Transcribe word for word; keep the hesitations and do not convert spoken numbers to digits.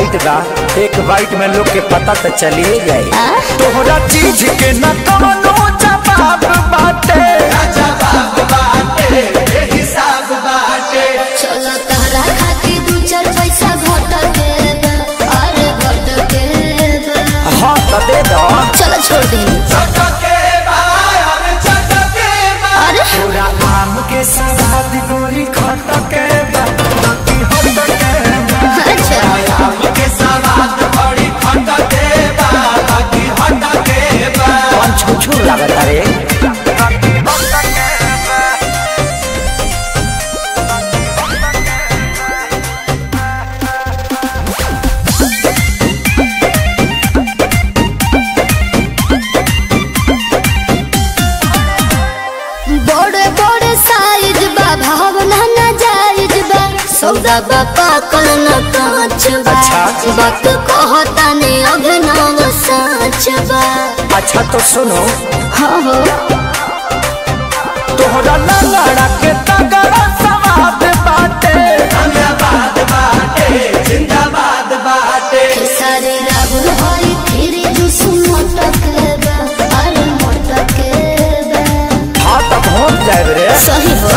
Tight बा, एक bite में लोग के पता तो चलिए जाए। तोहरा चीज के न कौनो जवाब बाटे, जवाब बाटे, हिसाब बाटे। चलो तहरा खाती दू चार पैसा घट के अरे घट के हाँ तो दे दो। चलो छोड़ दे। अरे पूरा आम के सवाद गोरी खट के बाकी हट के। अच्छा आम के सवाद बड़ी खट के बाकी हट के। कौन छुछू लागत रे? बड़े बड़े साइज बा भावना ना जायज बा सौदा बापा करना कांच बा। अच्छा। बात कहता ने अभिनव सच बा। अच्छा तो सुनो, हाँ हो तोहरा लंगड़ा के तगड़ा सवाद बाटे, जिंदाबाद बाटे, जिंदाबाद बाटे। सारे राहुल हरी फिर जुस मटक बा अरे मटक बा। हाँ तो पहुँच जाए रे। सही हो